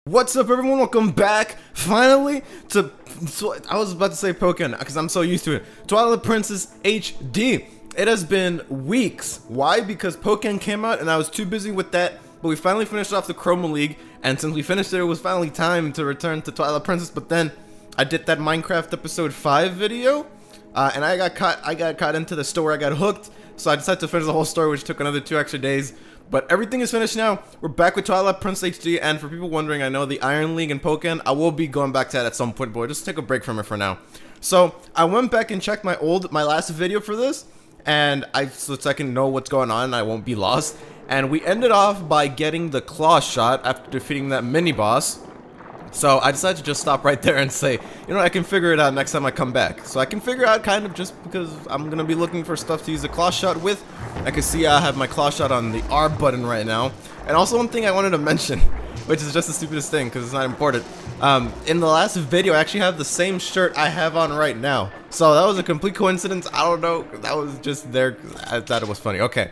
What's up, everyone? Welcome back, finally, to, I was about to say Pokemon, because I'm so used to it, Twilight Princess HD. It has been weeks. Why? Because Pokemon came out, and I was too busy with that, but we finally finished off the Chroma League, and since we finished it, it was finally time to return to Twilight Princess, but then I did that Minecraft Episode 5 video, and I got caught into the store, I got hooked, so I decided to finish the whole story, which took another 2 extra days. But everything is finished now. We're back with Twilight Princess HD, and for people wondering, I know the Iron League and Pokemon, I will be going back to that at some point, but we'll just take a break from it for now. So I went back and checked my last video for this, and so I can know what's going on and I won't be lost. And we ended off by getting the Claw Shot after defeating that mini boss. So I decided to just stop right there and say, you know, I can figure it out next time I come back. So I can figure out kind of just because I'm going to be looking for stuff to use the Claw Shot with. I can see I have my Claw Shot on the R button right now. And also one thing I wanted to mention, which is just the stupidest thing because it's not important. In the last video, I actually have the same shirt I have on right now. So that was a complete coincidence. I don't know. That was just there. I thought it was funny. Okay.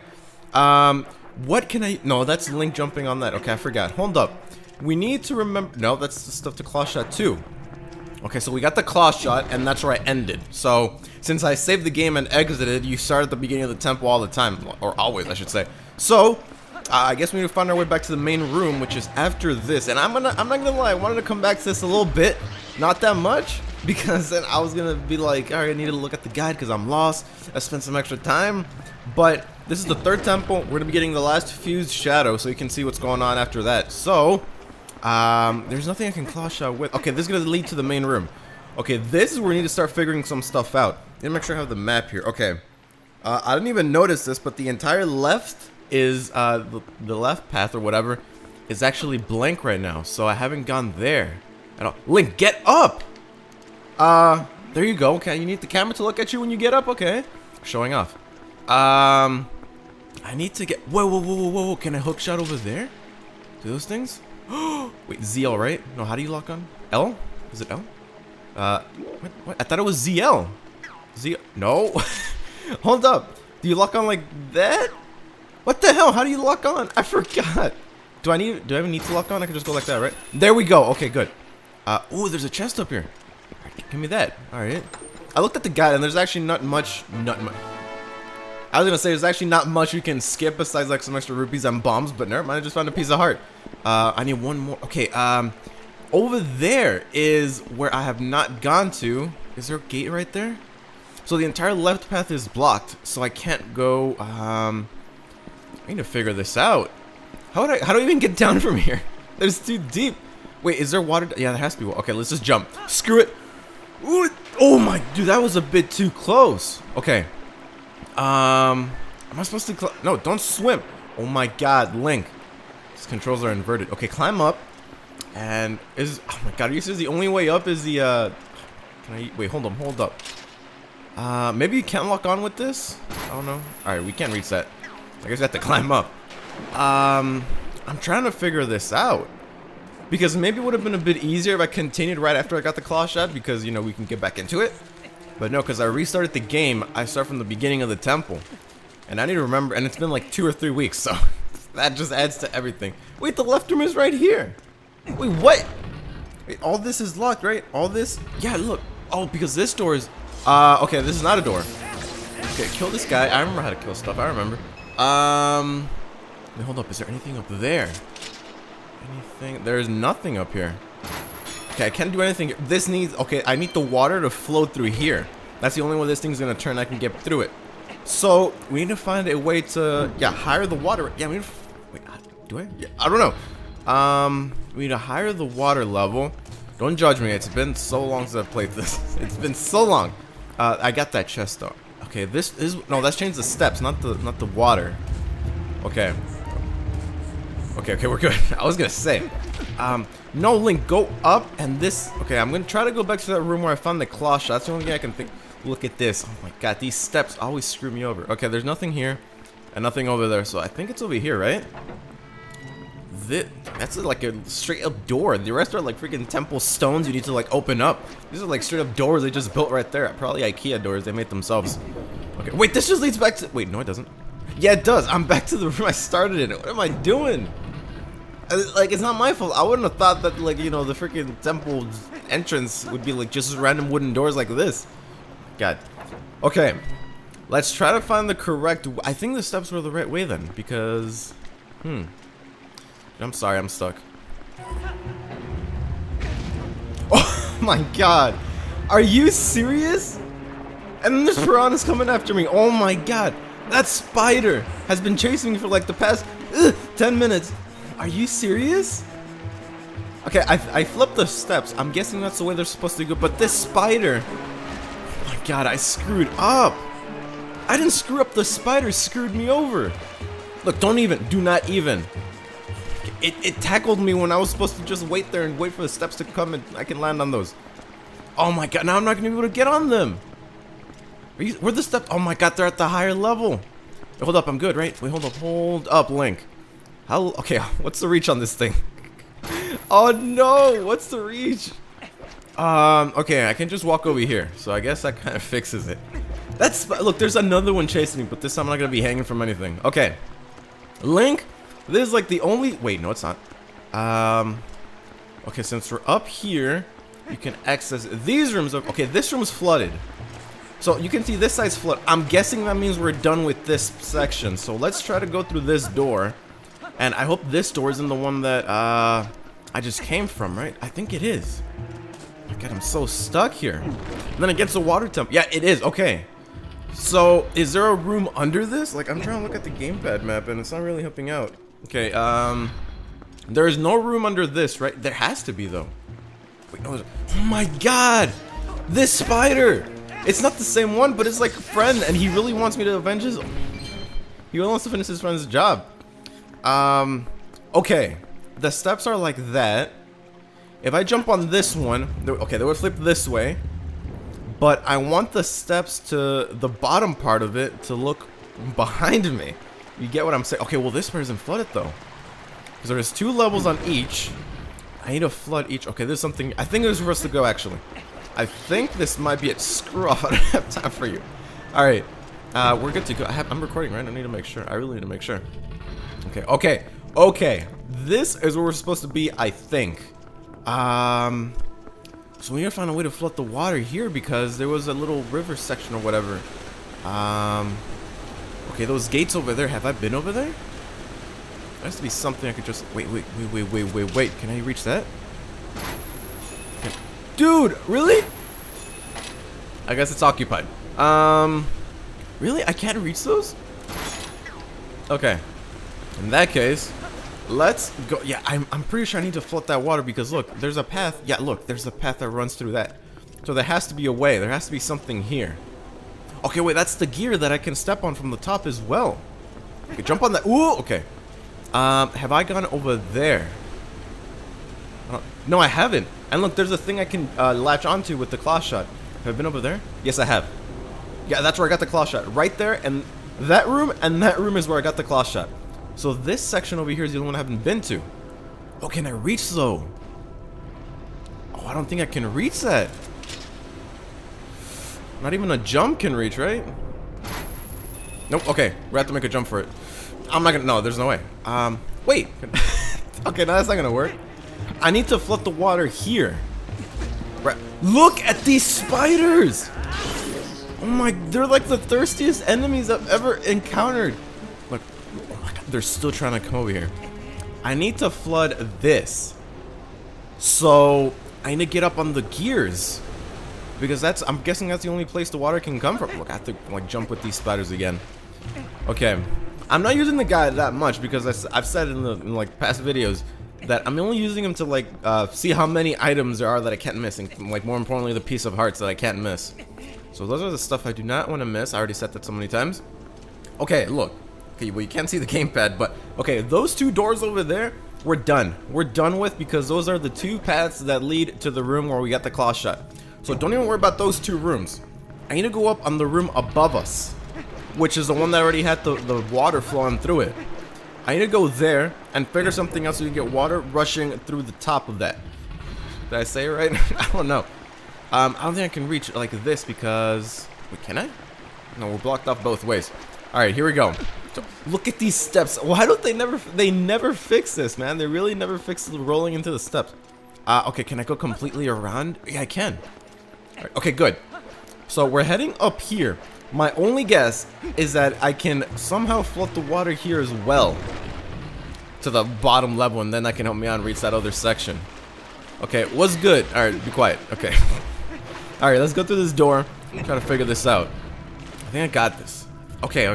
What can I... No, that's Link jumping on that. Okay, I forgot. Hold up. We need to remember... No, that's the stuff to Claw Shot too. Okay, so we got the Claw Shot, and that's where I ended. So, since I saved the game and exited, you start at the beginning of the temple all the time. Or always, I should say. So, I guess we need to find our way back to the main room, which is after this. And I'm not gonna lie, I wanted to come back to this a little bit. Not that much. Because then I was gonna be like, alright, I need to look at the guide because I'm lost. I spent some extra time. But, this is the third temple. We're gonna be getting the last fused shadow, so you can see what's going on after that. So... there's nothing I can Claw Shot with. Okay, this is gonna lead to the main room. Okay, this is where we need to start figuring some stuff out. Let me make sure I have the map here. Okay. I didn't even notice this, but the entire left is, the left path or whatever is actually blank right now. So I haven't gone there at all. Link, get up! There you go. Okay, you need the camera to look at you when you get up. Okay. Showing off. I need to get... Whoa. Can I hook shot over there? Do those things? Wait, ZL, right? No, how do you lock on? L? Is it L? What? I thought it was ZL. Z... No. Hold up. Do you lock on like that? What the hell? How do you lock on? I forgot. Do I even need to lock on? I can just go like that, right? There we go. Okay, good. Oh, there's a chest up here. Right, give me that. Alright. I looked at the guide and there's actually not much. I was gonna say there's actually not much you can skip besides like some extra rupees and bombs, but never mind, I just found a piece of heart. I need one more. Okay, over there is where I have not gone to. Is there a gate right there? So the entire left path is blocked, so I can't go. I need to figure this out. How do I even get down from here? It's too deep. Wait, is there water? Yeah, there has to be water. Okay, let's just jump. Screw it. Ooh, oh my, dude, that was a bit too close. Okay. Am I supposed to no, don't swim. Oh my god, Link. These controls are inverted. Okay, climb up. And oh my god, are you serious? The only way up is the wait, hold up. Maybe you can't lock on with this? I don't know. Alright, we can't reach that. I guess I have to climb up. I'm trying to figure this out. Because maybe it would have been a bit easier if I continued right after I got the Claw Shot, because you know we can get back into it. But no, because I restarted the game, I start from the beginning of the temple. And I need to remember, and it's been like 2 or 3 weeks, so that just adds to everything. Wait, the left room is right here. Wait, what? Wait, all this is locked, right? All this? Yeah, look. Oh, because this door is... okay, this is not a door. Okay, kill this guy. I remember how to kill stuff, I remember. Wait, hold up, is there anything up there? Anything? There's nothing up here. Okay, I can't do anything. This needs... Okay, I need the water to flow through here. That's the only way this thing's gonna turn. I can get through it. So, we need to find a way to... Yeah, hire the water... Yeah, we need to... Wait, do I? Yeah, I don't know. We need to hire the water level. Don't judge me. It's been so long since I've played this. It's been so long. I got that chest, though. Okay, this is... No, that's changed the steps, not the water. Okay. Okay, we're good. I was gonna say... no, Link, go up and this... Okay, I'm gonna try to go back to that room where I found the Claw Shot. That's the only thing I can think... Look at this. Oh my god, these steps always screw me over. Okay, there's nothing here and nothing over there, so I think it's over here, right? That's like a straight up door. The rest are like freaking temple stones you need to like open up. These are like straight up doors they just built right there. Probably IKEA doors they made themselves. Okay, wait, this just leads back to... Wait, no it doesn't. Yeah, it does. I'm back to the room I started in. What am I doing? Like, it's not my fault. I wouldn't have thought that, like, you know, the freaking temple entrance would be like just random wooden doors like this. God. Okay. Let's try to find the correct. I think the steps were the right way then, because. I'm sorry, I'm stuck. Oh my god. Are you serious? And then this piranha's coming after me. Oh my god. That spider has been chasing me for like the past 10 minutes. Are you serious? Okay, I flipped the steps. I'm guessing that's the way they're supposed to go. But this spider. Oh my god, I screwed up. I didn't screw up. The spider screwed me over. Look, do not even. It tackled me when I was supposed to just wait there and wait for the steps to come and I can land on those. Oh my god, now I'm not going to be able to get on them. Where the steps? Oh my god, they're at the higher level. Wait, hold up, I'm good, right? Wait, hold up, Link. Okay, what's the reach on this thing? Oh no, what's the reach? Okay, I can just walk over here. So I guess that kind of fixes it. Look, there's another one chasing me, but this time I'm not going to be hanging from anything. Okay. Link, this is like the only... Wait, no, it's not. Okay, since we're up here, you can access these rooms. Okay, this room's flooded. So you can see this side's flooded. I'm guessing that means we're done with this section. So let's try to go through this door. And I hope this door isn't the one that I just came from, right? I think it is. Oh my god, I'm so stuck here. And then it gets a water temp. Yeah, it is. Okay. So, is there a room under this? Like, I'm trying to look at the gamepad map and it's not really helping out. Okay, there is no room under this, right? There has to be, though. Wait, no, oh my god! This spider! It's not the same one, but it's like a friend, and he really wants me to avenge his... He really wants to finish his friend's job. Okay. The steps are like that. If I jump on this one... Okay, they would flip this way. But I want the steps to the bottom part of it to look behind me. You get what I'm saying? Okay, well this part isn't flooded though. Because there's 2 levels on each. I need to flood each. Okay, there's something. I think there's for us to go actually. I think this might be it. Screw off. I don't have time for you. Alright. We're good to go. I'm recording, right? I need to make sure. I really need to make sure. Okay. This is where we're supposed to be, I think. So we gotta find a way to flood the water here because there was a little river section or whatever. Okay, those gates over there. Have I been over there? There has to be something I could just... Wait. Can I reach that? Okay. Dude, really? I guess it's occupied. Really? I can't reach those? Okay. In that case... Let's go. Yeah, I'm pretty sure I need to flood that water because look, there's a path. Yeah, look, there's a path that runs through that. So there has to be a way. There has to be something here. Okay, wait, that's the gear that I can step on from the top as well. Okay, jump on that. Ooh, okay. Have I gone over there? No, I haven't. And look, there's a thing I can latch onto with the claw shot. Have I been over there? Yes, I have. Yeah, that's where I got the claw shot. Right there, and that room is where I got the claw shot. So this section over here is the only one I haven't been to. Oh, can I reach though? Oh, I don't think I can reach that. Not even a jump can reach, right? Nope, okay. We have to make a jump for it. I'm not gonna, no, there's no way. Wait. Okay, no, that's not gonna work. I need to flood the water here. Right. Look at these spiders! Oh my, they're like the thirstiest enemies I've ever encountered. Look. They're still trying to come over here. I need to flood this. So I need to get up on the gears. Because I'm guessing that's the only place the water can come from. Look, I have to like jump with these spiders again. Okay. I'm not using the guy that much because I've said in like past videos that I'm only using him to like see how many items there are that I can't miss, and like more importantly the piece of hearts that I can't miss. So those are the stuff I do not want to miss. I already said that so many times. Okay, look. Okay, well you can't see the gamepad, but okay, those 2 doors over there, we're done. We're done with because those are the 2 paths that lead to the room where we got the claw shot. So don't even worry about those 2 rooms. I need to go up on the room above us, which is the one that already had the water flowing through it. I need to go there and figure something else so you can get water rushing through the top of that. Did I say it right? I don't know. I don't think I can reach like this because... Wait, can I? No, we're blocked off both ways. Alright, here we go. Look at these steps. Why don't they never fix this, man? They really never fix the rolling into the steps. Okay, can I go completely around? Yeah, I can. Right, okay, good. So we're heading up here. My only guess is that I can somehow float the water here as well to the bottom level, and then that can help me out and reach that other section. Okay, what's good? Alright, be quiet. Okay. Alright, let's go through this door and try to figure this out. I think I got this. Okay.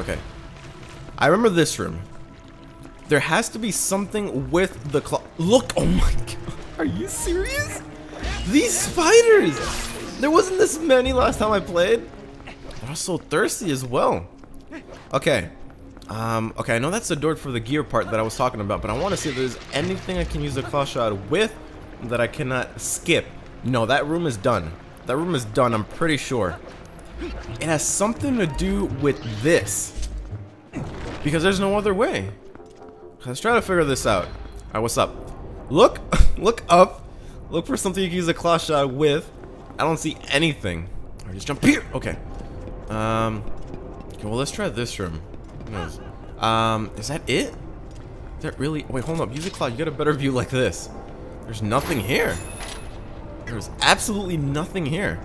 I remember this room. There has to be something with the Look! Oh my god. Are you serious? These spiders! There wasn't this many last time I played. They're so thirsty as well. Okay. Okay, I know that's the door for the gear part that I was talking about, but I want to see if there's anything I can use the claw shot with that I cannot skip. No, that room is done. That room is done, I'm pretty sure. It has something to do with this. Because there's no other way. Let's try to figure this out. Alright, what's up? Look! Look up! Look for something you can use a claw shot with. I don't see anything. Alright, just jump here! Okay. Okay, well, let's try this room. Who knows? Is that it? Is that really? Wait, hold up. Use a cloud. You get a better view like this. There's nothing here. There's absolutely nothing here.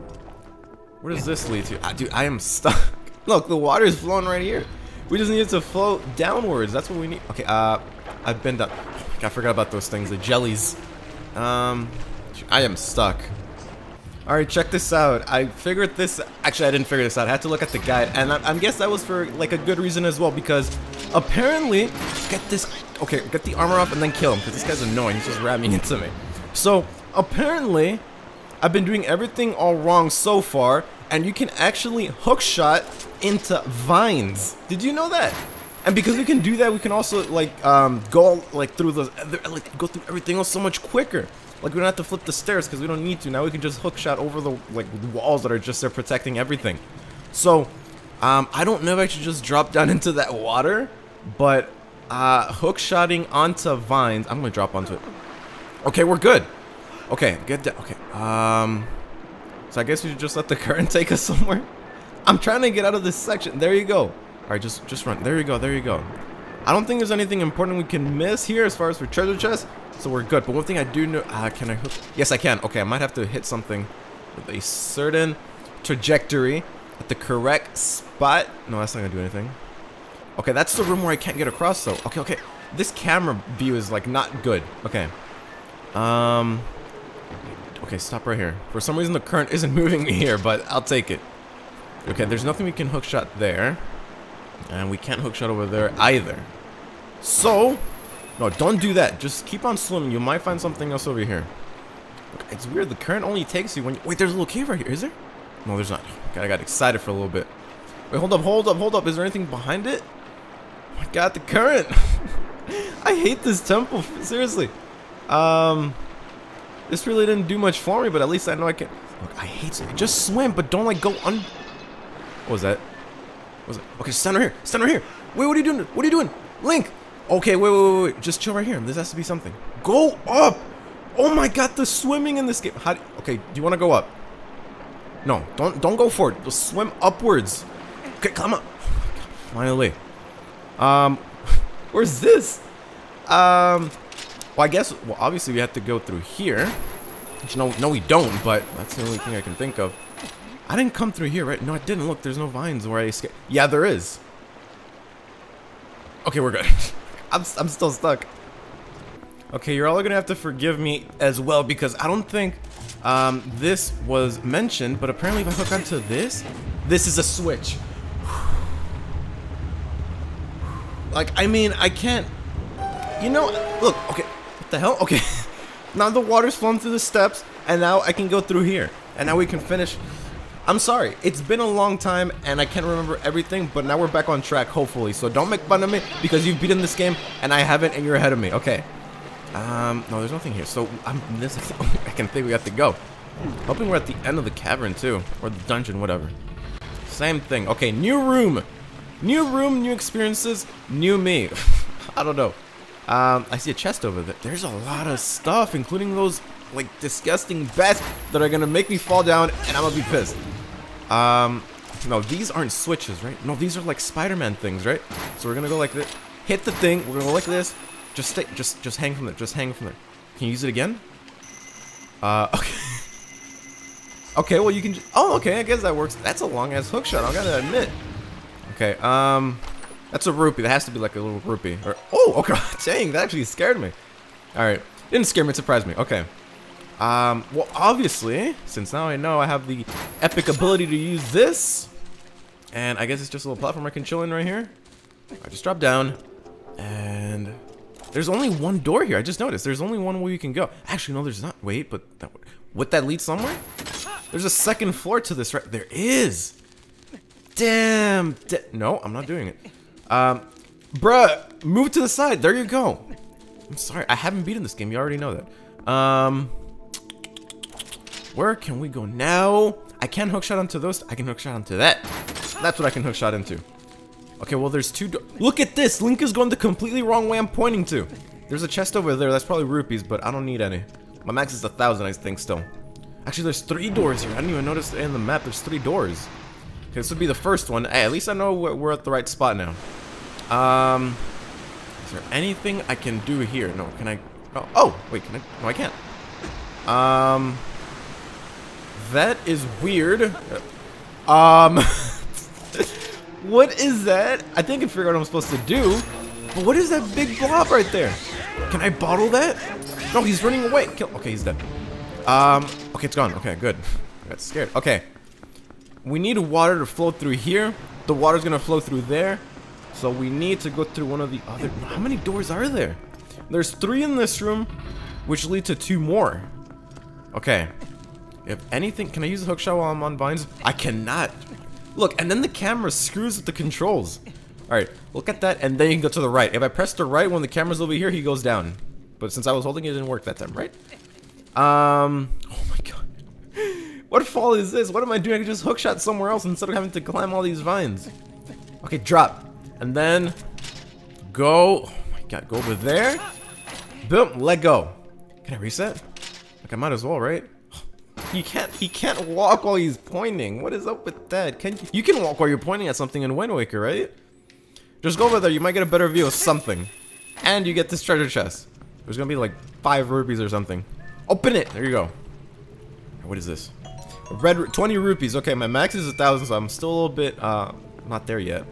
Where does this lead to? Dude, I am stuck. Look, the water is flowing right here. We just need it to flow downwards. That's what we need. Okay, I've been done. I forgot about those things. The jellies. I am stuck. Alright, check this out. I figured this. Actually, I didn't figure this out. I had to look at the guide, and I guess that was for like a good reason as well, because apparently, get this. Okay, get the armor off and then kill him, because this guy's annoying. He's just ramming into me. So apparently, I've been doing everything all wrong so far, and you can actually hookshot into vines. Did you know that? And because we can do that, we can also like go like through the go through everything else so much quicker. Like, we don't have to flip the stairs because we don't need to. Now we can just hook shot over the like walls that are just there protecting everything. So, I don't know if I should just drop down into that water, but hook shotting onto vines. I'm gonna drop onto it. Okay, we're good. Okay, get down. Okay. So I guess we should just let the current take us somewhere. I'm trying to get out of this section. There you go. All right, just run. There you go. There you go. I don't think there's anything important we can miss here as far as for treasure chests, so we're good. But one thing I do know, can I hook? Yes, I can. Okay, I might have to hit something with a certain trajectory at the correct spot. No, that's not gonna do anything. Okay, that's the room where I can't get across though. Okay, okay. This camera view is like not good. Okay. Okay, stop right here. For some reason the current isn't moving me here, but I'll take it. Okay, there's nothing we can hook shot there. And we can't hook shot over there either. So, no, don't do that. Just keep on swimming. You might find something else over here. Okay, it's weird. The current only takes you when you... Wait, there's a little cave right here. Is there? No, there's not. Okay, I got excited for a little bit. Wait, hold up, hold up, hold up. Is there anything behind it? Oh my god, the current. I hate this temple. Seriously. This really didn't do much for me, but at least I know I can... Look, I hate it. Just swim, but don't, like, go on... What was that? What was it? Okay, stand right here. Stand right here. Wait, what are you doing? What are you doing? Link! Okay, wait. Just chill right here. This has to be something. Go up! Oh my god, the swimming in this game. How do... Okay, do you want to go up? No, don't go forward. Just swim upwards. Okay, come on. Finally. Where's this? Well, I guess, well, obviously we have to go through here. Which, no, we don't, but that's the only thing I can think of. I didn't come through here, right? No, I didn't. Look, there's no vines where I escaped. Yeah, there is. Okay, we're good. I'm still stuck. Okay, you're all gonna have to forgive me as well, because I don't think this was mentioned, but apparently if I hook onto this is a switch. Like, I mean, I can't... You know, look, okay, what the hell? Okay, now the water's flowing through the steps, and now I can go through here, and now we can finish. I'm sorry, it's been a long time, and I can't remember everything, but now we're back on track, hopefully, so don't make fun of me, because you've beaten this game, and I haven't, and you're ahead of me, okay. No, there's nothing here, so this is I can think we have to go. Hoping we're at the end of the cavern, too, or the dungeon, whatever. Same thing, okay, new room, new experiences, new me. I don't know. I see a chest over there. There's a lot of stuff, including those, like, disgusting bats that are gonna make me fall down, and I'm gonna be pissed. No, these aren't switches, right? No, these are like Spider-Man things, right? So we're gonna go like this. Hit the thing. We're gonna go like this. Just stay. Just hang from there. Just hang from there. Can you use it again? Okay. Okay, well you can. Oh, okay. I guess that works. That's a long ass hook shot. I gotta admit. Okay. That's a rupee. That has to be like a little rupee. Or oh, okay. Dang, that actually scared me. All right. Didn't scare me. It surprised me. Okay. Well, obviously, since now I know I have the epic ability to use this, and I guess it's just a little platform I can chill in right here. I just drop down, and there's only one door here. I just noticed there's only one way you can go. Actually, no, there's not. Wait, but would that lead somewhere? There's a second floor to this, right? There is. Damn. No, I'm not doing it. Bruh, move to the side. There you go. I'm sorry, I haven't beaten this game. You already know that. Where can we go now? I can hookshot onto those. I can hookshot onto that. That's what I can hookshot into. Okay, well, there's two. Look at this. Link is going the completely wrong way I'm pointing to. There's a chest over there. That's probably rupees, but I don't need any. My max is 1,000, I think, still. Actually, there's 3 doors here. I didn't even notice in the map there's 3 doors. Okay, this would be the first one. Hey, at least I know we're at the right spot now. Is there anything I can do here? No, can I? Oh, wait, can I? No, I can't. That is weird. What is that? I think I figured out what I'm supposed to do. But what is that big blob right there? Can I bottle that? No, he's running away. Kill. Okay, he's dead. Okay, it's gone. Okay, good. I got scared. Okay. We need water to flow through here. The water's gonna flow through there. So we need to go through one of the other. How many doors are there? There's 3 in this room, which lead to 2 more. Okay. If anything, can I use the hookshot while I'm on vines? I cannot. Look, and then the camera screws with the controls. Alright, look at that, and then you can go to the right. If I press the right when the camera's over here, he goes down. But since I was holding it, it didn't work that time, right? Oh my god. What fall is this? What am I doing? I can just hookshot somewhere else instead of having to climb all these vines. Okay, drop. And then go. Oh my god, go over there. Boom, let go. Can I reset? Like I might as well, right? He can't walk while he's pointing. What is up with that? You can walk while you're pointing at something in Wind Waker, right? Just go over there, you might get a better view of something. And you get this treasure chest. There's gonna be like 5 rupees or something. Open it! There you go. What is this? Red 20 rupees. Okay, my max is 1,000, so I'm still a little bit not there yet.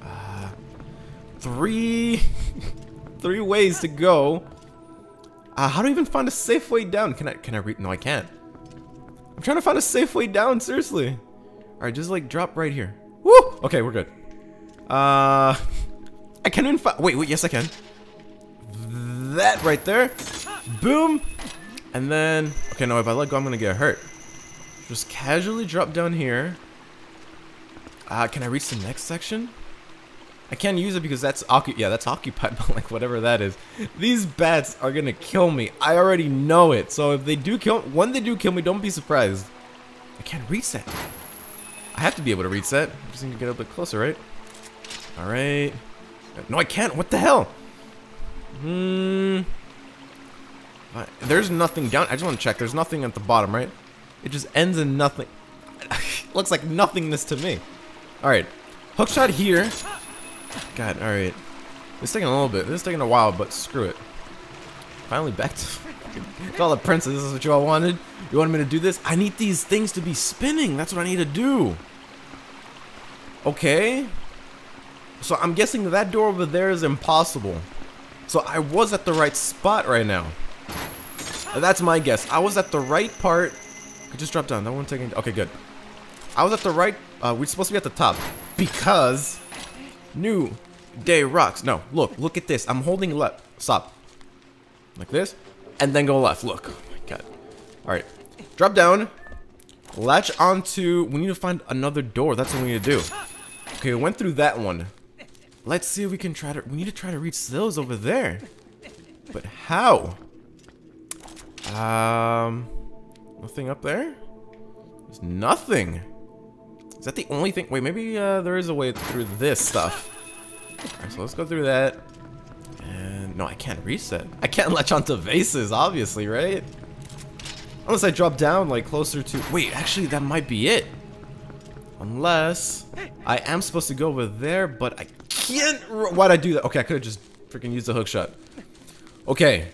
3 ways to go. How do I even find a safe way down? Can I read? No, I can't. I'm trying to find a safe way down, seriously. Alright, just like drop right here. Woo! Okay, we're good. I can't even find. Wait, yes, I can. That right there. Boom! And then. Okay, no, if I let go, I'm gonna get hurt. Just casually drop down here. Can I reach the next section? I can't use it because that's that's occupied, but like whatever that is. These bats are gonna kill me. I already know it. So if they do when they do kill me, don't be surprised. I can't reset. I have to be able to reset. I just need to get a bit closer, right? Alright. No, I can't. What the hell? There's nothing down. I just want to check. There's nothing at the bottom, right? It just ends in nothing. Looks like nothingness to me. Alright. Hookshot here. God, alright. It's taking a little bit. This is taking a while, but screw it. Finally back to Twilight Princess. This is what you all wanted? You wanted me to do this? I need these things to be spinning. That's what I need to do. Okay. So I'm guessing that door over there is impossible. So I was at the right spot right now. That's my guess. I was at the right part. I just dropped down. That one taking. Okay, good. I was at the right. We're supposed to be at the top because New Day rocks. No, look at this. I'm holding left. Stop. Like this, and then go left. Look. Oh my god. All right. Drop down. Latch onto. We need to find another door. That's what we need to do. Okay, we went through that one. Let's see if we can try to. We need to try to reach those over there. But how? Nothing up there? There's nothing. Is that the only thing? Wait, maybe there is a way through this stuff. Alright, so let's go through that. And no, I can't reset. I can't latch onto vases, obviously, right? Unless I drop down like closer to. Wait, actually, that might be it. Unless I am supposed to go over there, but I can't. Why'd I do that? Okay, I could have just freaking used the hook shot. Okay.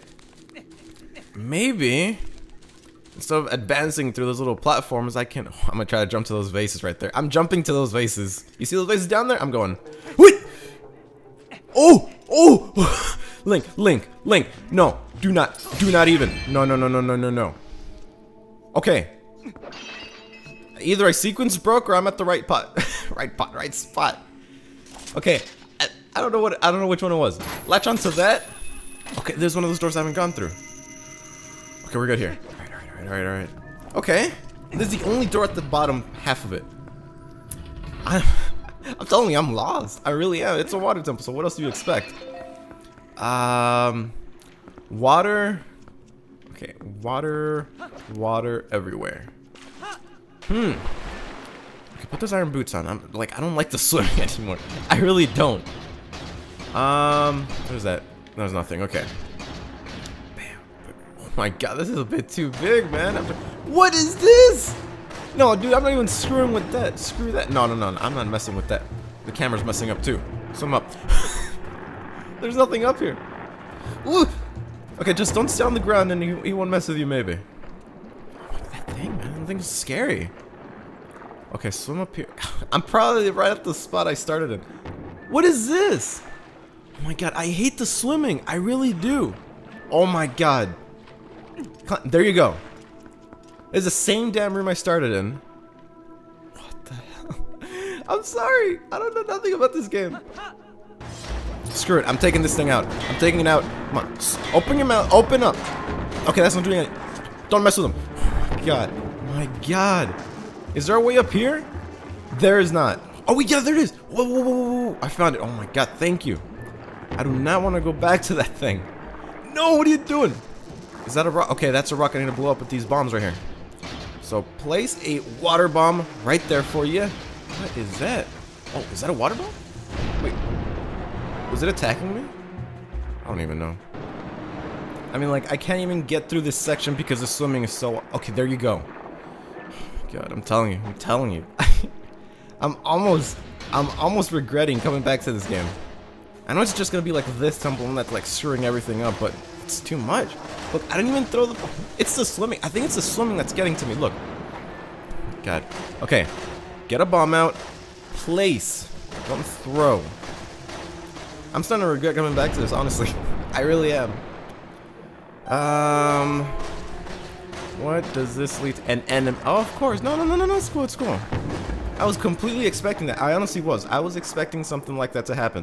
Maybe instead of advancing through those little platforms, I can. I'm gonna try to jump to those vases right there. I'm jumping to those vases. You see those vases down there? I'm going. Wait! Oh! Oh! Link! Link! Link! No! Do not even. No! No! No! No! No! No! No! Okay. Either I sequence broke or I'm at the right right spot. Okay. I don't know which one it was. Latch onto that. Okay, there's one of those doors I haven't gone through. Okay, we're good here. Alright. Okay. This is the only door at the bottom half of it. I'm telling you, I'm lost. I really am. It's a water temple, so what else do you expect? Water. Okay, water everywhere. Okay, put those iron boots on. I'm like, I don't like the swimming anymore. I really don't. What is that? There's nothing. Okay. Bam. Oh my god, this is a bit too big, man. What is this? No, dude, I'm not even screwing with that. Screw that. No. I'm not messing with that. The camera's messing up too. Swim up. There's nothing up here. Ooh. Okay, just don't stay on the ground and he won't mess with you, maybe. That thing, man. That thing's scary. Okay, swim up here. I'm probably right at the spot I started in. What is this? Oh my god, I hate the swimming. I really do. Oh my god. There you go. It's the same damn room I started in. What the hell? I'm sorry. I don't know nothing about this game. Screw it. I'm taking this thing out. I'm taking it out. Come on. Open your mouth. Open up. Okay, that's not doing it. Don't mess with him. Oh my god. My god. Is there a way up here? There is not. Oh, yeah, there it is. Whoa. I found it. Oh my god. Thank you. I do not want to go back to that thing. No, what are you doing? Is that a rock? Okay, that's a rock I need to blow up with these bombs right here. So place a water bomb right there for you. What is that? Oh, is that a water bomb? Wait. Was it attacking me? I don't even know. I mean, like, I can't even get through this section because the swimming is so... Okay, there you go. God, I'm telling you. I'm almost regretting coming back to this game. I know it's just gonna be like this temple and that's like screwing everything up, but it's too much. Look, I didn't even throw the... It's the swimming. I think it's the swimming that's getting to me. Look. God. Okay. Get a bomb out. Place. Don't throw. I'm starting to regret coming back to this, honestly. I really am. What does this lead to? An enemy. Oh, of course. No. It's cool. I was completely expecting that. I honestly was. I was expecting something like that to happen.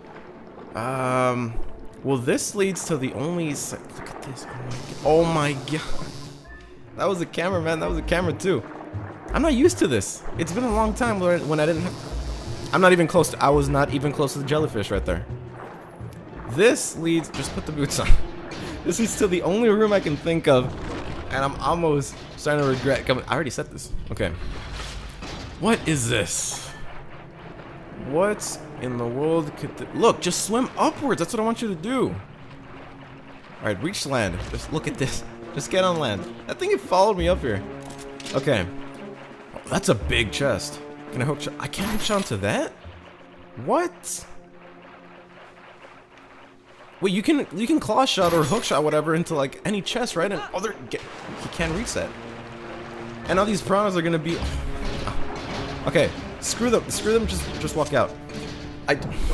Well, this leads to the only... Look at this. Oh my god. That was a camera, man. That was a camera, too. I'm not used to this. It's been a long time when I didn't have... I'm not even close to... I was not even close to the jellyfish right there. This leads... Just put the boots on. This leads to the only room I can think of. And I'm almost starting to regret coming... I already said this. Okay. What is this? What in the world could... Look, just swim upwards. That's what I want you to do. Alright, reach land. Just look at this. Just get on land. I think it followed me up here. Okay. Oh, that's a big chest. Can I hook shot? I can't hook shot onto that? What? Wait, you can claw shot or hook shot whatever into like any chest, right? And other he can't reach that. And all these piranhas are gonna be... Okay, screw them. Just walk out. I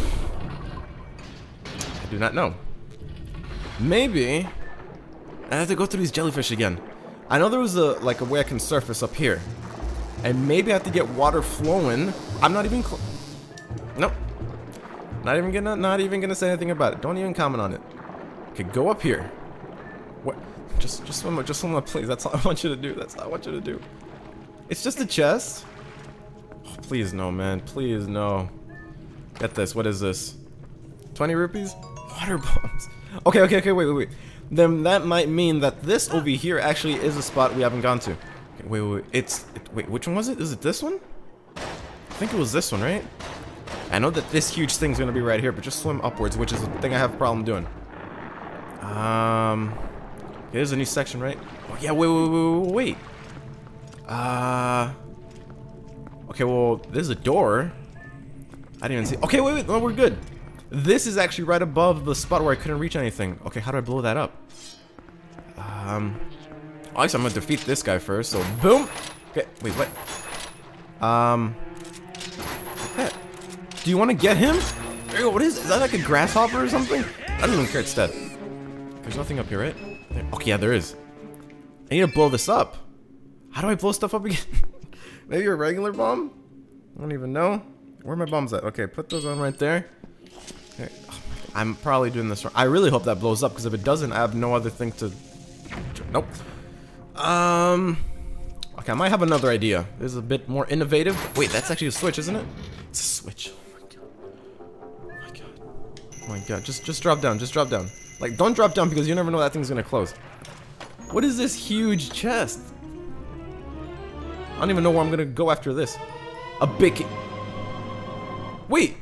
do not know. Maybe I have to go through these jellyfish again. I know there was a way I can surface up here, and maybe I have to get water flowing. I'm not even nope. Not even gonna say anything about it. Don't even comment on it. Okay, go up here. What? Just swim up, please. That's all I want you to do. That's all I want you to do. It's just a chest. Oh, please no, man. Please no. Get this. What is this? 20 rupees? Water bombs. Okay, wait. Then that might mean that this over here actually is a spot we haven't gone to. Okay, wait. Wait, which one was it? Is it this one? I think it was this one, right? I know that this huge thing's gonna be right here, but just swim upwards, which is the thing I have a problem doing. Here's a new section, right? Oh yeah, wait. Okay, Okay, well, there's a door. I didn't even see. Okay, wait, no, we're good. This is actually right above the spot where I couldn't reach anything. Okay, how do I blow that up? I guess I'm gonna defeat this guy first. So, boom. Okay, wait, what? Like that. Do you want to get him? Ew, what is that? Like a grasshopper or something? I don't even care. It's dead. There's nothing up here, right? Okay, yeah, there is. I need to blow this up. How do I blow stuff up again? Maybe a regular bomb? I don't even know. Where are my bombs at? Okay, put those on right there. Okay. I'm probably doing this wrong. I really hope that blows up, because if it doesn't, I have no other thing to... Nope. Okay, I might have another idea. This is a bit more innovative. Wait, that's actually a switch, isn't it? It's a switch. Oh my god. Oh my god. Just drop down. Just drop down. Like, don't drop down, because you never know that thing's gonna close. What is this huge chest? I don't even know where I'm gonna go after this. A big key. Wait.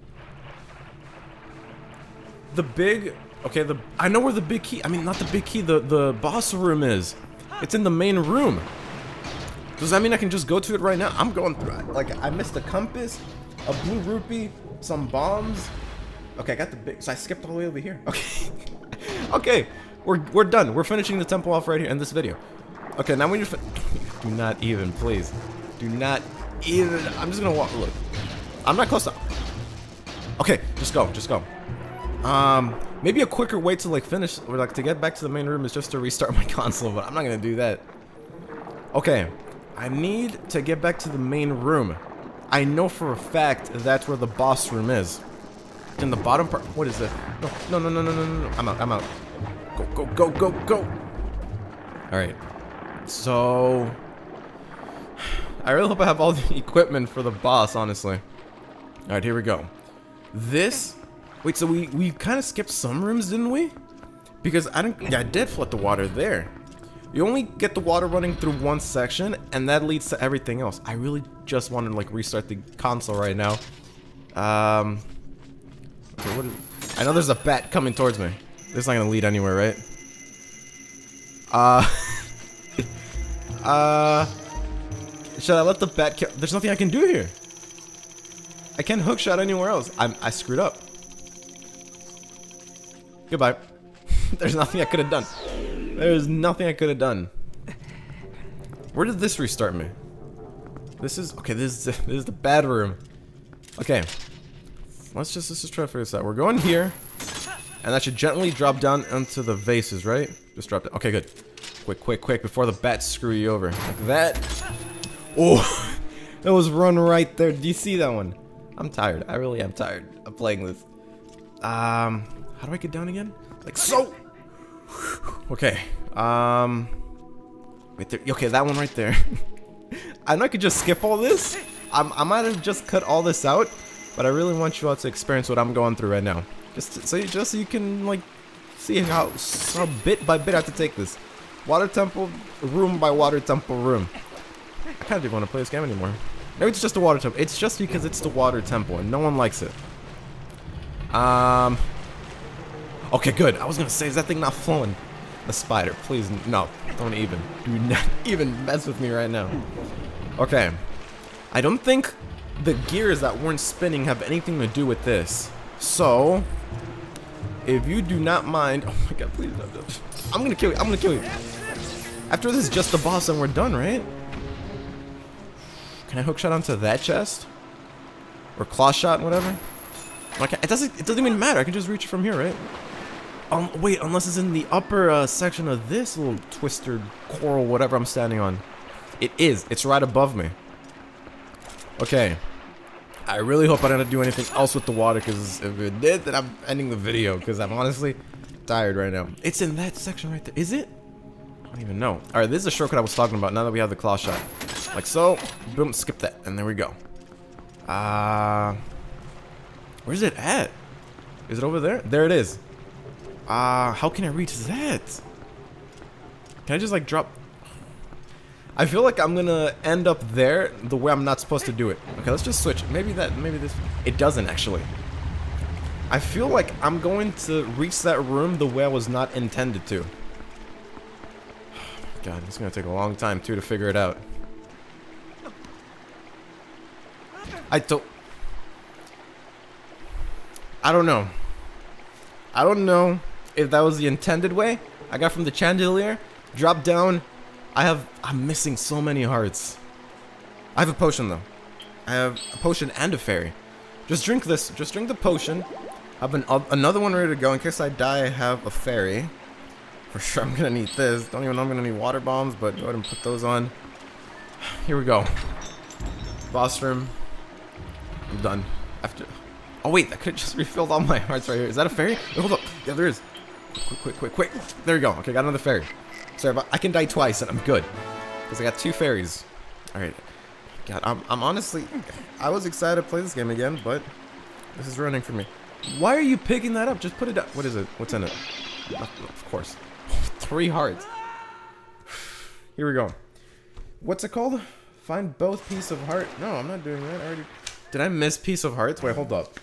The big... Okay, I know where the big key... I mean, not the big key. The boss room is. It's in the main room. Does that mean I can just go to it right now? I'm going through it. Like, I missed a compass, a blue rupee, some bombs. Okay, I got the big... So I skipped all the way over here. Okay. Okay. We're done. We're finishing the temple off right here in this video. Okay, now when you're do not even, please. Do not even. I'm just gonna walk. Look. I'm not close to... Okay, just go. Just go. Maybe a quicker way to like finish or like to get back to the main room is just to restart my console, but I'm not gonna do that. Okay, I need to get back to the main room. I know for a fact that's where the boss room is. In the bottom part. What is it? No. I'm out. I'm out. Go. Alright. So... I really hope I have all the equipment for the boss, honestly. Alright, here we go. This... Wait, so we kind of skipped some rooms, didn't we? Because I didn't... Yeah, I did flood the water there. You only get the water running through one section, and that leads to everything else. I really just want to, like, restart the console right now. Okay, what is... I know there's a bat coming towards me. This is not gonna lead anywhere, right? Should I let the bat kill? There's nothing I can do here. I can't hookshot anywhere else. I screwed up. Goodbye. There's nothing I could have done. There's nothing I could have done. Where did this restart me? This is... Okay, this is the bad room. Okay. Let's just try to figure this out. We're going here. And that should gently drop down onto the vases, right? Just drop it. Okay, good. Quick, before the bats screw you over. Like that. Oh, that was run right there. Do you see that one? I'm tired. I really am tired of playing this. How do I get down again? Like so. Okay. Wait there. Okay, that one right there. I know I could just skip all this. I might have just cut all this out, but I really want you all to experience what I'm going through right now. Just so you can like see how bit by bit I have to take this. Water temple, room by water temple room. I kind of don't want to play this game anymore. Maybe it's just the water temple. It's just because it's the water temple and no one likes it. Okay, good. I was gonna say, is that thing not flowing? The spider, please, no. Don't even. Do not even mess with me right now. Okay. I don't think the gears that weren't spinning have anything to do with this. So, if you do not mind... Oh my god, please don't. I'm gonna kill you. I'm gonna kill you. After this is just the boss and we're done, right? Can I hookshot onto that chest? Or claw shot, whatever? Okay, it doesn't even matter. I can just reach it from here, right? Wait, unless it's in the upper section of this little twisted coral, whatever I'm standing on. It is. It's right above me. Okay. I really hope I don't do anything else with the water, because if it did, then I'm ending the video, because I'm honestly tired right now. It's in that section right there. Is it? I don't even know. Alright, this is the shortcut I was talking about now that we have the claw shot. Like so. Boom, skip that. And there we go. Where's it at? Is it over there? There it is. How can I reach that? Can I just like drop... I feel like I'm gonna end up there the way I'm not supposed to do it. Okay, let's just switch. Maybe this... It doesn't actually. I feel like I'm going to reach that room the way I was not intended to. God, it's gonna take a long time too to figure it out. I don't know. I don't know if that was the intended way. I got from the chandelier, dropped down. I'm missing so many hearts. I have a potion though. I have a potion and a fairy. Just drink this. Just drink the potion. I have another one ready to go in case I die. I have a fairy. For sure, I'm gonna need this. Don't even know I'm gonna need water bombs, but go ahead and put those on. Here we go. Boss room. I'm done. After. Oh wait, I could have just refilled all my hearts right here. Is that a fairy? Wait, hold up. Yeah, there is. Quick. There we go. Okay, got another fairy. Sorry, but I can die twice and I'm good. Because I got 2 fairies. Alright. God, I'm honestly... I was excited to play this game again, but... This is running for me. Why are you picking that up? Just put it down. What is it? What's in it? Of course. 3 hearts. Here we go. What's it called? Find both piece of heart. No, I'm not doing that. I already... Did I miss piece of hearts? Wait, hold up.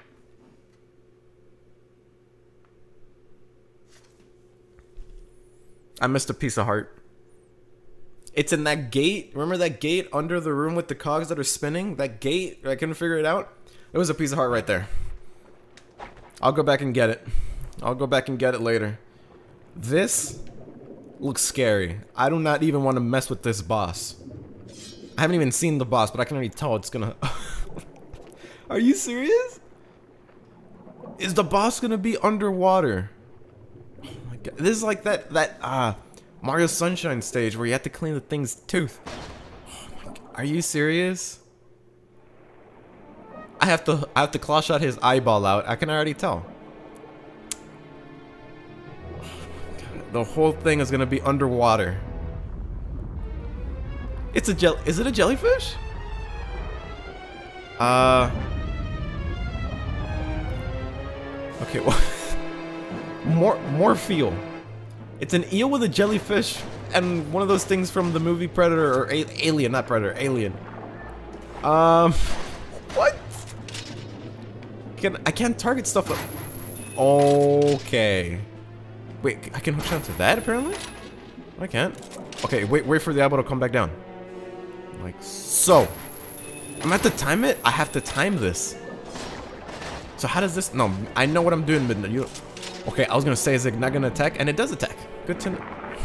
I missed a piece of heart. It's in that gate. Remember that gate under the room with the cogs that are spinning? That gate? I couldn't figure it out. There was a piece of heart right there. I'll go back and get it. I'll go back and get it later. This looks scary. I do not even want to mess with this boss. I haven't even seen the boss, but I can already tell it's gonna... Are you serious? Is the boss gonna be underwater? Oh my god. This is like that Mario Sunshine stage where you have to clean the thing's tooth. Oh my god. Are you serious? I have to claw shot his eyeball out. I can already tell. Oh my god. The whole thing is gonna be underwater. It's a is it a jellyfish? Okay, well, more feel. It's an eel with a jellyfish and one of those things from the movie Predator or Alien, not Predator, Alien. What? I can't target stuff. Okay. Wait, I can hook onto that apparently? I can't. Okay, wait for the eyeball to come back down. Like so. I'm gonna have to time it? I have to time this. So how does this... No, I know what I'm doing, but you... Okay, I was gonna say, is it not gonna attack? And it does attack. Good to know.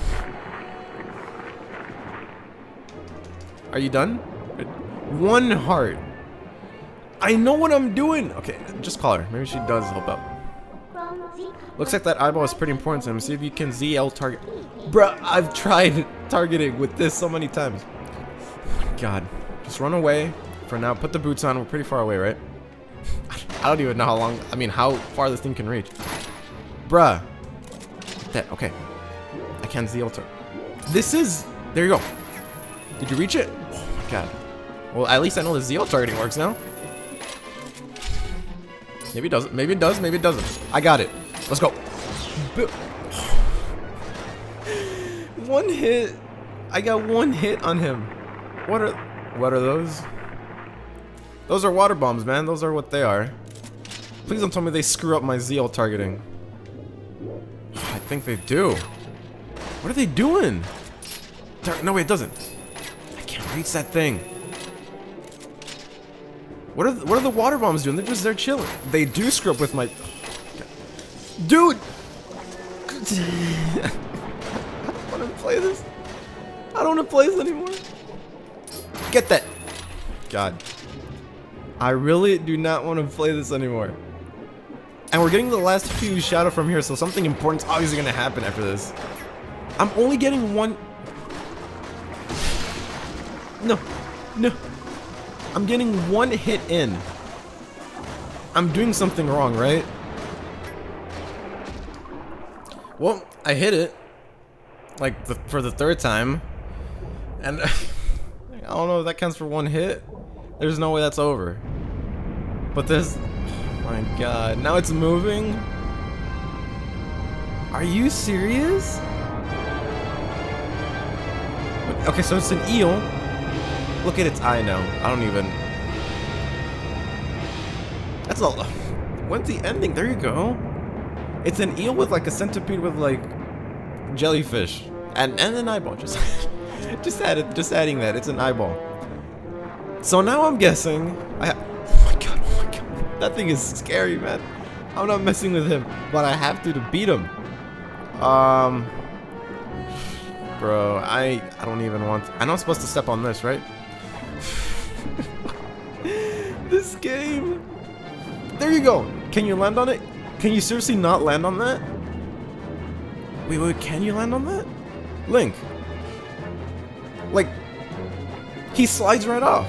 Are you done? Good. 1 heart. I know what I'm doing! Okay, just call her. Maybe she does help out. Looks like that eyeball is pretty important to him. See if you can ZL target... Bruh, I've tried targeting with this so many times. Oh my god. Just run away. For now, put the boots on. We're pretty far away, right? I don't even know how long, I mean, how far this thing can reach. Bruh. That, okay. I can't ZL target. This is, there you go. Did you reach it? Oh my god. Well, at least I know the ZL targeting works now. Maybe it doesn't, maybe it does, maybe it doesn't. I got it. Let's go. 1 hit. I got 1 hit on him. What are those? Those are water bombs, man. Those are what they are. Please don't tell me they screw up my ZL targeting. I think they do. What are they doing? No, wait, it doesn't. I can't reach that thing. What are the water bombs doing? They're just there chilling. They do screw up with my... Dude! I don't want to play this. I don't want to play this anymore. Get that. God. I really do not want to play this anymore. And we're getting the last few shadow from here, so something important's obviously going to happen after this. I'm only getting 1... No. No. I'm getting 1 hit in. I'm doing something wrong, right? Well, I hit it. Like, for the 3rd time. And... I don't know if that counts for 1 hit. There's no way that's over. But this... Oh my god. Now it's moving? Are you serious? Okay, so it's an eel. Look at its eye now. I don't even... That's a... When's the ending? There you go. It's an eel with like a centipede with like... jellyfish. And an eyeball. Just adding that. It's an eyeball. So now I'm guessing. Oh my god, oh my god. That thing is scary, man. I'm not messing with him, but I have to beat him. Bro, I don't even want. I know I'm supposed to step on this, right? This game. There you go. Can you land on it? Can you seriously not land on that? Wait, can you land on that? Link. Like, he slides right off.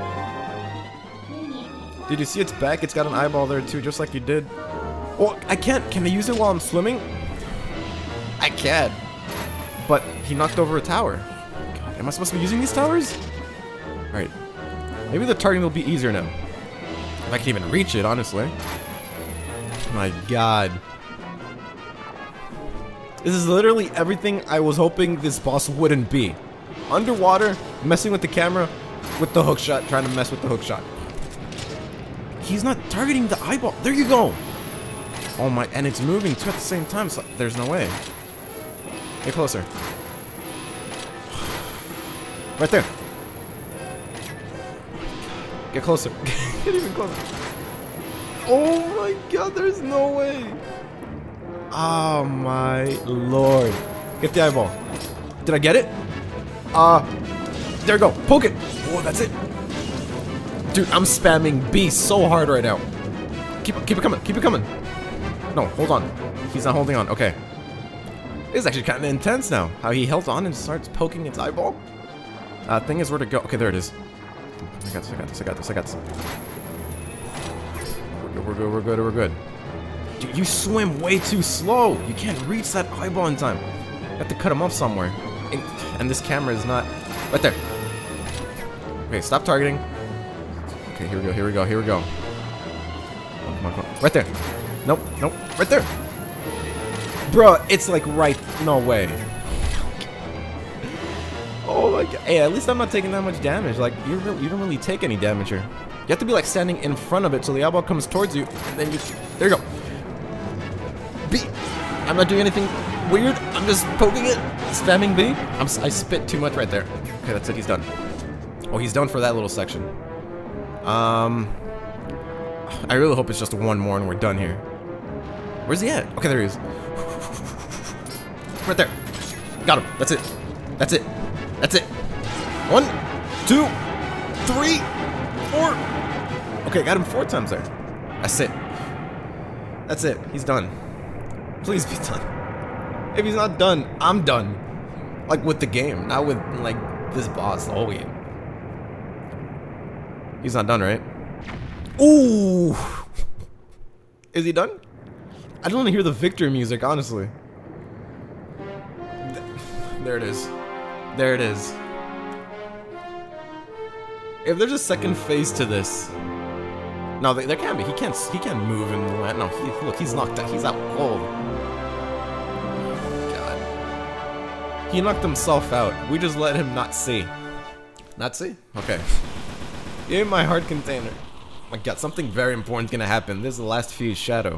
Did you see its back? It's got an eyeball there too, just like you did. Well, I can't. Can I use it while I'm swimming? I can. But he knocked over a tower. God, am I supposed to be using these towers? Alright. Maybe the targeting will be easier now. If I can even reach it, honestly. My god. This is literally everything I was hoping this boss wouldn't be. Underwater, messing with the camera, with the hookshot, trying to mess with the hookshot. He's not targeting the eyeball. There you go. Oh my, and it's moving too at the same time, so there's no way. Get closer. Right there. Get closer. Get even closer. Oh my god, there's no way. Oh my lord. Get the eyeball. Did I get it? There you go. Poke it. Oh, that's it. Dude, I'm spamming B so hard right now. Keep it coming. Keep it coming. No, hold on. He's not holding on. Okay. This is actually kind of intense now. How he held on and starts poking its eyeball. Thing is where to go. Okay, there it is. I got this, I got this, I got this, I got this. We're good, we're good, we're good. Dude, you swim way too slow. You can't reach that eyeball in time. You have to cut him off somewhere. And this camera is not... Right there. Okay, stop targeting. Okay, here we go, here we go, here we go. Oh, come on, come on. Right there. Nope, nope, right there. Bruh, it's like right... No way. Oh my god. Hey, at least I'm not taking that much damage. Like, you don't really take any damage here. You have to be like standing in front of it so the eyeball comes towards you, and then you... There you go. B. I'm not doing anything weird. I'm just poking it. Spamming B. I spit too much right there. Okay, that's it. He's done. Oh, he's done for that little section. I really hope it's just one more and we're done here. Where's he at? Okay, there he is. Right there. Got him. That's it. That's it. That's it. 1, 2, 3, 4. Okay, got him 4 times there. That's it. That's it. He's done. Please be done. If he's not done, I'm done. Like with the game, not with like this boss the whole game. He's not done, right? Ooh. Is he done? I don't want to hear the victory music, honestly. There it is. There it is. If there's a second phase to this, no, there can't be. He can't move and land. No, look, he's knocked out. He's out cold. God, he knocked himself out. We just let him not see. Not see? Okay. In my heart container. My God, something very important is gonna happen. This is the last fuse shadow.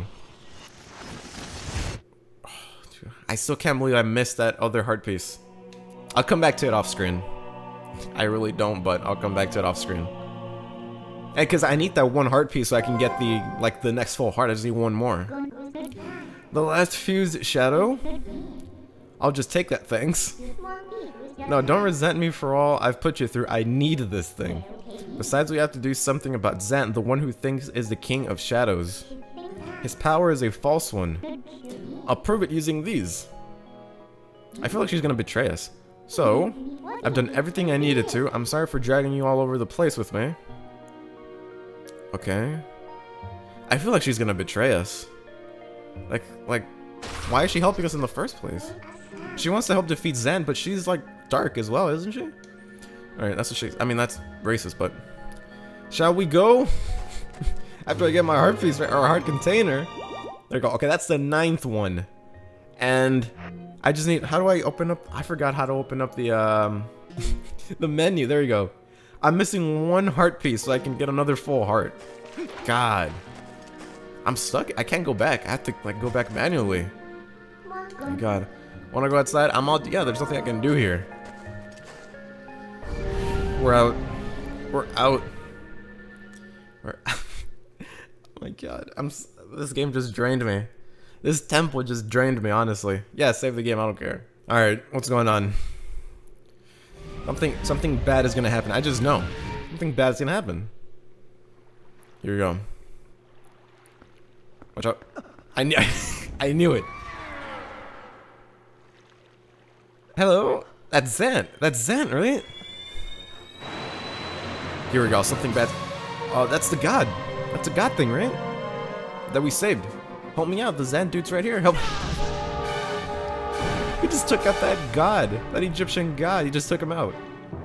I still can't believe I missed that other heart piece. I'll come back to it off screen. I really don't, but I'll come back to it off screen. Hey, because I need that one heart piece so I can get the next full heart. I just need one more. The last fused shadow? I'll just take that, thanks. No, don't resent me for all I've put you through. I need this thing. Besides, we have to do something about Zant, the one who thinks is the king of shadows. His power is a false one. I'll prove it using these. I feel like she's gonna betray us. So, I've done everything I needed to. I'm sorry for dragging you all over the place with me. Okay. I feel like she's gonna betray us. Like, why is she helping us in the first place? She wants to help defeat Zant, but she's like dark as well, isn't she? Alright, that's what I mean, that's racist, but... Shall we go? After I get my heart piece, or heart container. There we go. Okay, that's the 9th one. And... I just need... How do I open up... I forgot how to open up the, the menu. There you go. I'm missing 1 heart piece so I can get another full heart. God. I'm stuck. I can't go back. I have to, like, go back manually. Oh, God. Wanna go outside? I'm out. Yeah, there's nothing I can do here. We're out. We're out. Oh my god. This game just drained me. This temple just drained me, honestly. Yeah, save the game, I don't care. Alright, what's going on? Something bad is gonna happen. I just know. Something bad is gonna happen. Here we go. Watch out. I knew it. Hello? That's Zant. That's Zant, right? Here we go. Something bad. Oh, that's the god. That's a god thing, right? That we saved. Help me out. The Zant dude's right here. Help. He just took out that god. That Egyptian god. He just took him out.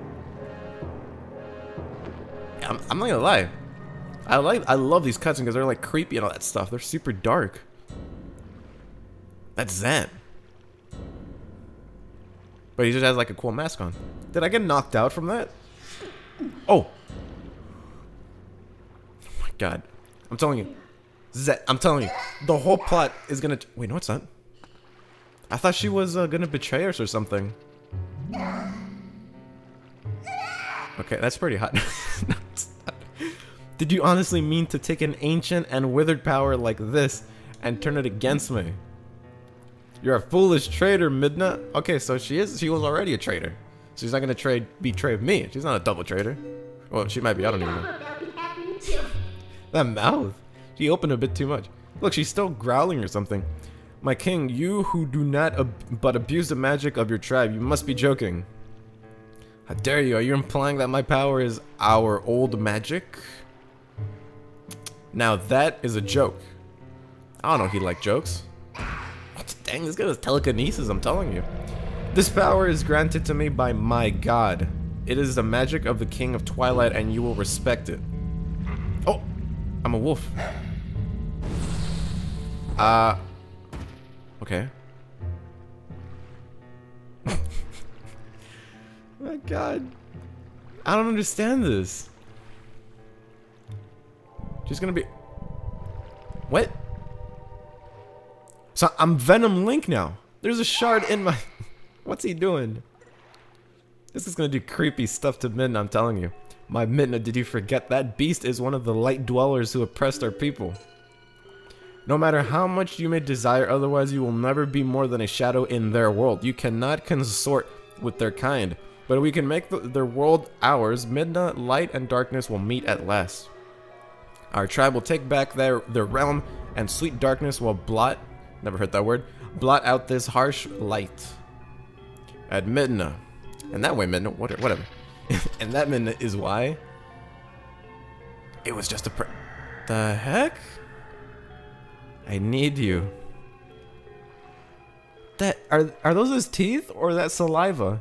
I'm not gonna lie. I love these cutscenes because they're like creepy and all that stuff. They're super dark. That's Zant. But he just has like a cool mask on. Did I get knocked out from that? Oh. Oh my god. I'm telling you. I'm telling you. The whole plot is gonna... Wait, no it's not. I thought she was gonna betray us or something. Okay, that's pretty hot. No, did you honestly mean to take an ancient and withered power like this and turn it against me? You're a foolish traitor, Midna. Okay, so she was already a traitor. She's not gonna betray me. She's not a double traitor. Well, she might be, I don't even know. That mouth. She opened a bit too much. Look, she's still growling or something. My king, you who do not but abuse the magic of your tribe, you must be joking. How dare you? Are you implying that my power is our old magic? Now that is a joke. I don't know if he liked jokes. Dang, this guy has telekinesis, I'm telling you. This power is granted to me by my god. It is the magic of the King of Twilight and you will respect it. Oh, I'm a wolf. Okay. My god. I don't understand this. She's gonna be... What? So I'm Venom Link now. There's a shard in my... What's he doing? This is gonna do creepy stuff to Midna, I'm telling you. My Midna, did you forget that beast is one of the light dwellers who oppressed our people? No matter how much you may desire otherwise, you will never be more than a shadow in their world. You cannot consort with their kind. But if we can make their world ours, Midna, light and darkness will meet at last. Our tribe will take back their realm, and sweet darkness will blot... Never heard that word. Blot out this harsh light. At Midna. And that way, Midna... Whatever. And that Midna is why... It was just a The heck? I need you. That... Are those his teeth? Or that saliva?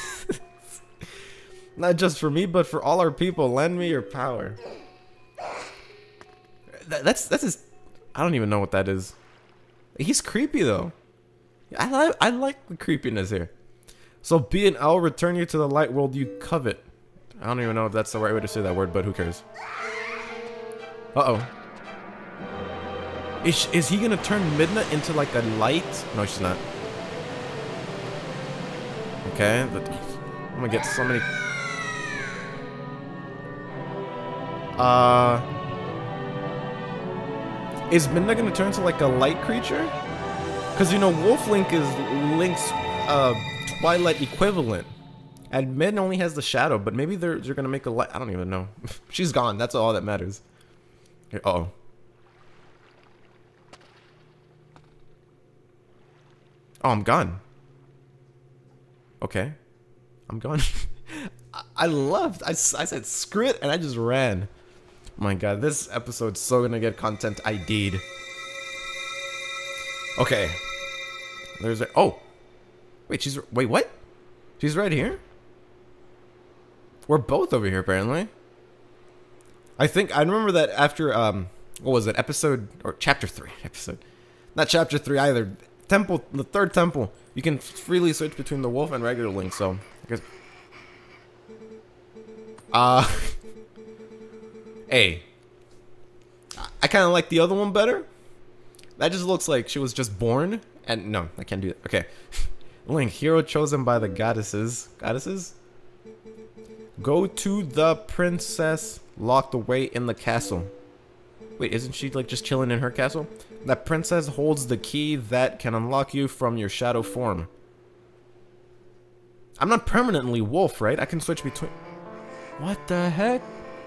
Not just for me, but for all our people. Lend me your power. That's his... I don't even know what that is. He's creepy though. I like the creepiness here. So be it, I'll return you to the light world you covet. I don't even know if that's the right way to say that word, but who cares? Uh-oh. Is he gonna turn Midna into like a light? No, she's not. Okay, but I'm gonna get so many... Is Midna gonna turn to like a light creature? Because you know, Wolf Link is Link's Twilight equivalent. And Midna only has the shadow, but maybe they're gonna make a light. I don't even know. She's gone, that's all that matters. Here, uh-oh. Oh, I'm gone. Okay. I'm gone. I left. I said screw it and I just ran. My god, this episode's so gonna get content ID'd. Okay. There's a... Oh! Wait, wait, what? She's right here? We're both over here, apparently. I remember that after, what was it? Episode... Or chapter 3. Episode... Not chapter 3 either. Temple... The third temple. You can freely switch between the wolf and regular Link, so... I guess... Hey, I kind of like the other one better. That just looks like she was just born. And no, I can't do that. Okay. Link, hero chosen by the goddesses. Goddesses? Go to the princess locked away in the castle. Wait, isn't she like just chilling in her castle? That princess holds the key that can unlock you from your shadow form. I'm not permanently wolf, right? I can switch between... What the heck?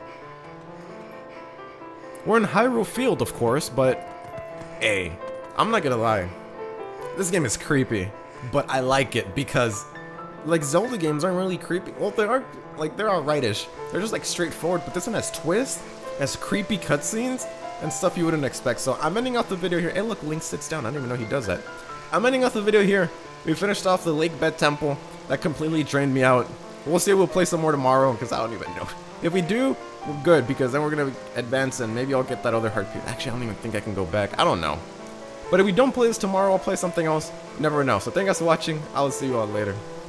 We're in Hyrule Field, of course, but... Hey, I'm not gonna lie. This game is creepy, but I like it because... Like, Zelda games aren't really creepy. Well, they are, like, they're alright-ish. They're just, like, straightforward, but this one has twists, has creepy cutscenes, and stuff you wouldn't expect. So, I'm ending off the video here. Hey, look, Link sits down. I didn't even know he does that. I'm ending off the video here. We finished off the Lake Bed Temple. That completely drained me out. We'll see if we'll play some more tomorrow, because I don't even know. If we do, we're good, because then we're going to advance, and maybe I'll get that other heart piece. Actually, I don't even think I can go back. I don't know. But if we don't play this tomorrow, I'll play something else. You never know. So, thank you guys for watching. I'll see you all later.